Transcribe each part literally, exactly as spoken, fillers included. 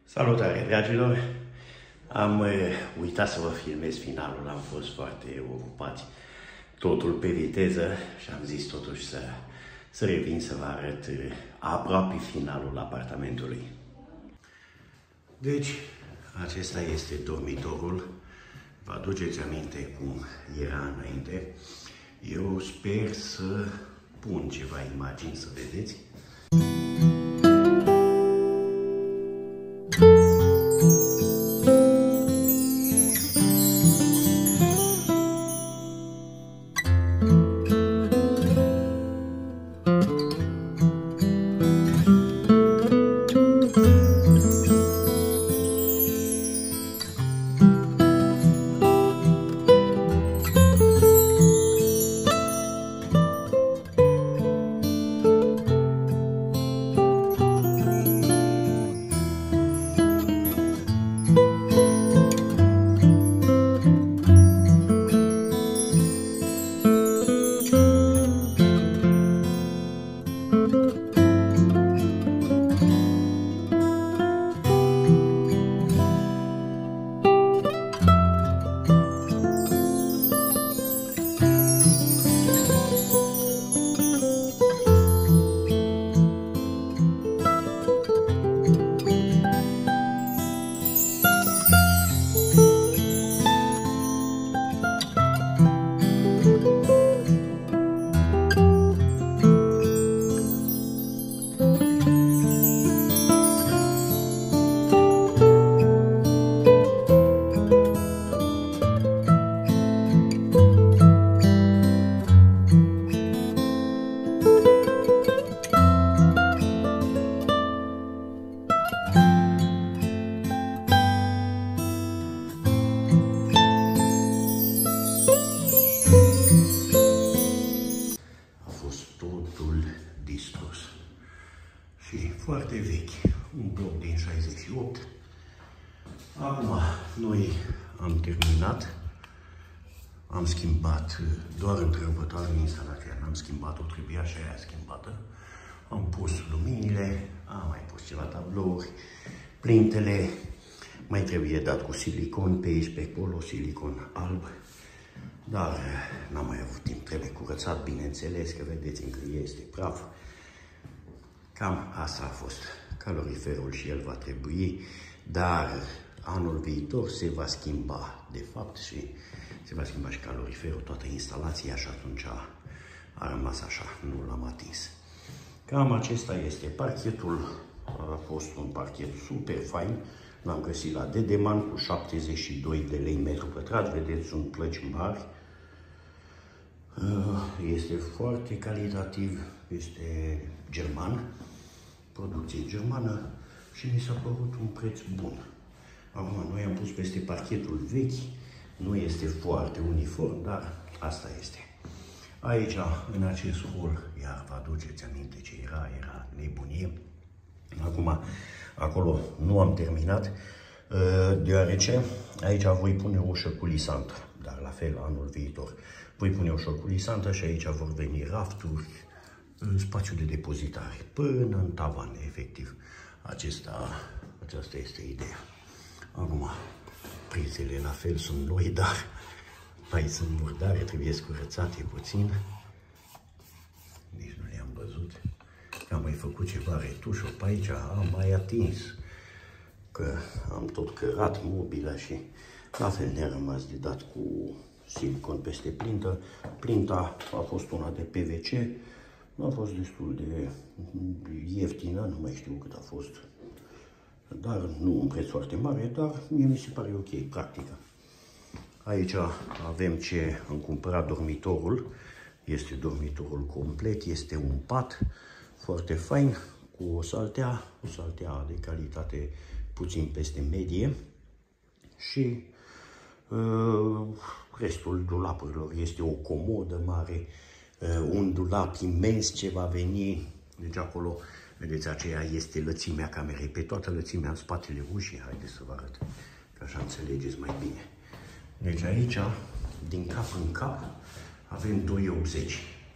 Salutare, dragilor! Am uh, uitat să vă filmez finalul, am fost foarte ocupați, totul pe viteză și am zis totuși să, să revin să vă arăt uh, aproape finalul apartamentului. Deci, acesta este dormitorul. Vă aduceți aminte cum era înainte. Eu sper să pun ceva imagini să vedeți. Foarte vechi, un bloc din șaizeci și opt. Acum noi am terminat, am schimbat doar întrebătoare în instalație, am schimbat-o, trebuia și aia schimbată. Am pus luminile, am mai pus ceva tablouri, plintele, mai trebuie dat cu silicon pe aici, pe acolo, silicon alb. Dar n-am mai avut timp, trebuie curățat, bineînțeles, că vedeți încă este praf. Cam asta a fost caloriferul și el va trebui, dar anul viitor se va schimba, de fapt, și se va schimba și caloriferul, toată instalația, și atunci a, a rămas așa, nu l-am atins. Cam acesta este parchetul, a fost un parchet super fain, l-am găsit la Dedeman cu șaptezeci și doi de lei metru pătrat, vedeți, sunt plăci mari. Este foarte calitativ, este german, producție germană și mi s-a părut un preț bun. Acum, noi am pus peste parchetul vechi, nu este foarte uniform, dar asta este. Aici, în acest hol, iar vă aduceți aminte ce era, era nebunie. Acum, acolo nu am terminat, deoarece aici voi pune o ușă culisantă, dar la fel anul viitor. Voi pune o ușă culisantă și aici vor veni rafturi, în spațiu de depozitare, până în tavan, efectiv. Acesta, aceasta este ideea. Acum, prizele la fel sunt noi, dar mai sunt murdare, trebuie curățate puțin. Nici nu le-am văzut. Am mai făcut ceva retușuri pe aici, am mai atins, că am tot cărat mobila și la fel ne-a rămas de dat cu silicon peste plintă. Plinta a fost una de P V C, a fost destul de ieftină, nu mai știu cât a fost, dar nu un preț foarte mare, dar mie mi se pare ok, practică. Aici avem ce am cumpărat, dormitorul, este dormitorul complet, este un pat foarte fain, cu o saltea, o saltea de calitate puțin peste medie și uh, restul dulapurilor. Este o comodă mare, uh, un dulap imens ce va veni, deci acolo, vedeți, aceea este lățimea camerei, pe toată lățimea în spatele ușii, haideți să vă arăt, că așa înțelegeți mai bine. Deci aici, din cap în cap, avem doi optzeci.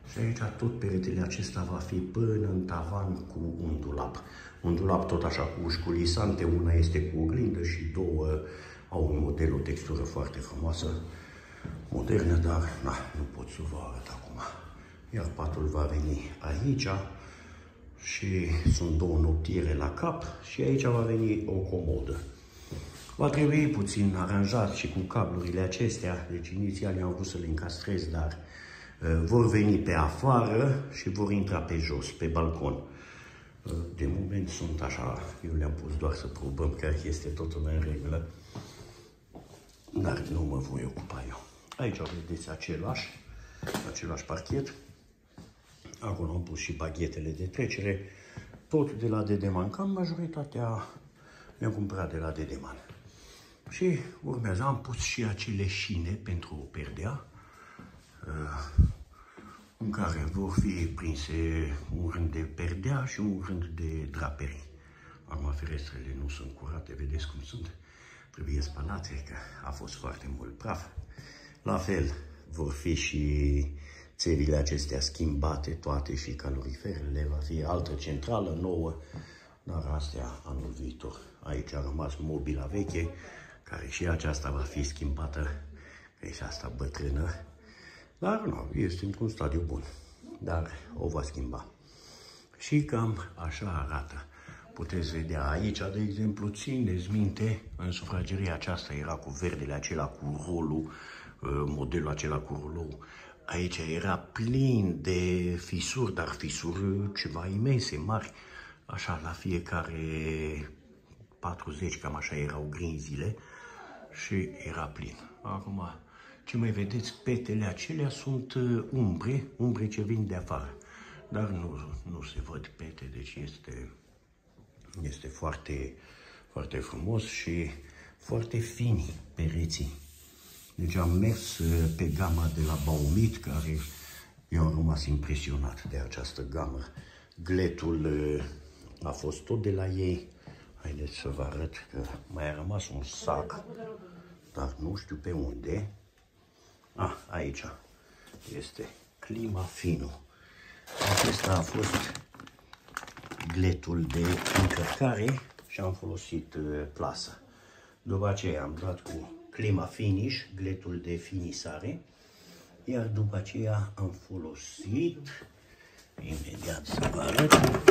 Și aici tot peretele acesta va fi până în tavan cu un dulap. Un dulap tot așa cu uși culisante, una este cu oglindă și două au un model, o textură foarte frumoasă, modernă, dar na, nu pot să vă arăt acum. Iar patul va veni aici și sunt două noptiere la cap și aici va veni o comodă. Va trebui puțin aranjat și cu cablurile acestea, deci inițial eu am vrut să le încastrez, dar uh, vor veni pe afară și vor intra pe jos, pe balcon. Uh, de moment sunt așa, eu le-am pus doar să probăm că este totul în regulă, dar nu mă voi ocupa eu. Aici vedeți același, același parchet. Acolo am pus și baghetele de trecere, tot de la Dedeman, cam majoritatea le-am cumpărat de la Dedeman. Și urmează, am pus și acele șine pentru o perdea, în care vor fi prinse un rând de perdea și un rând de draperii. Acum ferestrele nu sunt curate, vedeți cum sunt, trebuie spălate, că a fost foarte mult praf. La fel vor fi și țevile acestea schimbate toate și caloriferele, va fi altă centrală nouă, dar astea anul viitor. Aici a rămas mobila veche, care și aceasta va fi schimbată, că e și asta bătrână, dar nu, este într-un stadiu bun, dar o va schimba. Și cam așa arată. Puteți vedea aici, de exemplu, țineți minte, în sufrageria aceasta era cu verdele acela, cu rolul, modelul acela cu rolul. Aici era plin de fisuri, dar fisuri ceva imense, mari, așa, la fiecare patruzeci, cam așa erau grinzile și era plin. Acum, ce mai vedeți, petele acelea sunt umbre, umbre ce vin de afară, dar nu, nu se văd pete, deci este, este foarte, foarte frumos și foarte fini pereții. Deci am mers pe gama de la Baumit, care eu am rămas impresionat de această gamă. Gletul a fost tot de la ei. Haideți să vă arăt că mai a rămas un sac, dar nu știu pe unde. Ah, aici este Climafino. Acesta a fost gletul de încărcare și am folosit plasă. După aceea am dat cu Climafinish, gletul de finisare, iar după aceea am folosit, imediat să vă arăt,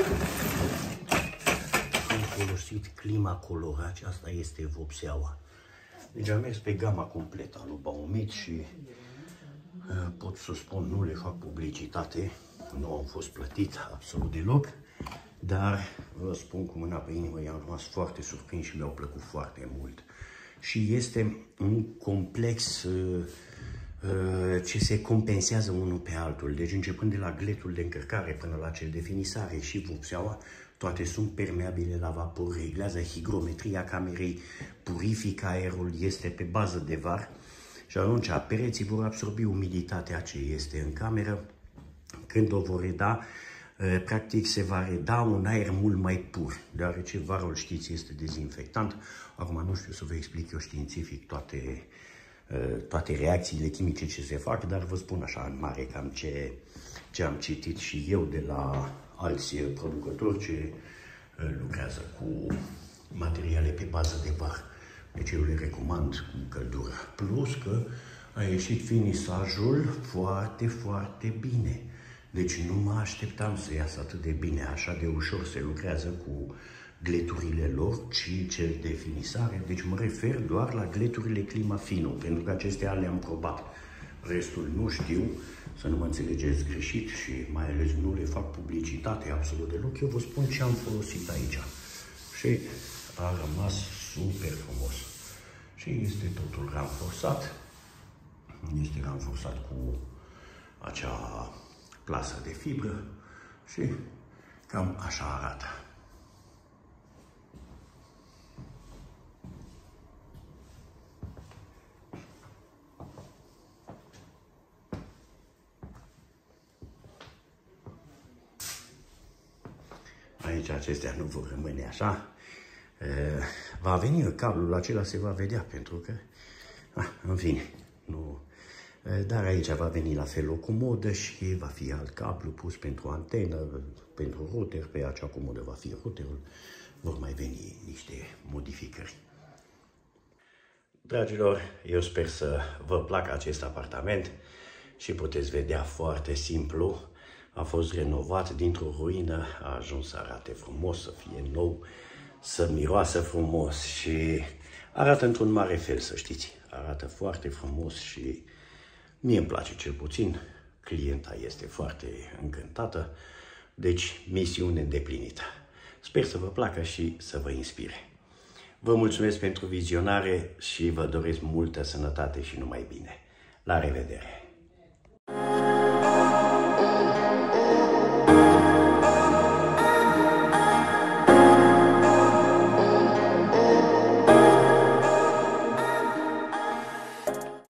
am folosit Climacolor, aceasta este vopseaua. Deci am mers pe gama completă a lui Baumit și pot să spun, nu le fac publicitate, nu am fost plătit absolut deloc, dar vă spun cu mâna pe inimă, i-am rămas foarte surprins și mi-au plăcut foarte mult. Și este un complex uh, uh, ce se compensează unul pe altul. Deci începând de la gletul de încărcare până la cel de finisare și vopseaua, toate sunt permeabile la vapor, reglează higrometria camerei, purifică aerul, este pe bază de var și atunci pereții vor absorbi umiditatea ce este în cameră. Când o vor reda, practic se va reda un aer mult mai pur, deoarece varul, știți, este dezinfectant. Acum nu știu să vă explic eu științific toate, toate reacțiile chimice ce se fac, dar vă spun așa în mare cam ce, ce am citit și eu de la alți producători ce lucrează cu materiale pe bază de var. Deci eu le recomand cu căldură. Plus că a ieșit finisajul foarte, foarte bine. Deci nu mă așteptam să iasă atât de bine, așa de ușor se lucrează cu gleturile lor, ci cel de finisare. Deci mă refer doar la gleturile Climafino, pentru că acestea le-am probat. Restul nu știu, să nu mă înțelegeți greșit și mai ales nu le fac publicitate absolut deloc. Eu vă spun ce am folosit aici. Și a rămas super frumos. Și este totul ranforsat. Este ranforsat cu acea plasă de fibră și cam așa arată. Aici acestea nu vor rămâne așa. Va veni cablul acela, se va vedea, pentru că, în fine, nu, Dar aici va veni la fel o comodă și va fi alt cablu pus pentru antenă, pentru router, pe acea comodă va fi routerul, vor mai veni niște modificări. Dragilor, eu sper să vă placă acest apartament și puteți vedea foarte simplu. A fost renovat dintr-o ruină, a ajuns să arate frumos, să fie nou, să miroasă frumos și arată într-un mare fel, să știți. Arată foarte frumos și mie îmi place cel puțin. Clienta este foarte încântată, deci misiune îndeplinită. Sper să vă placă și să vă inspire. Vă mulțumesc pentru vizionare și vă doresc multă sănătate și numai bine. La revedere!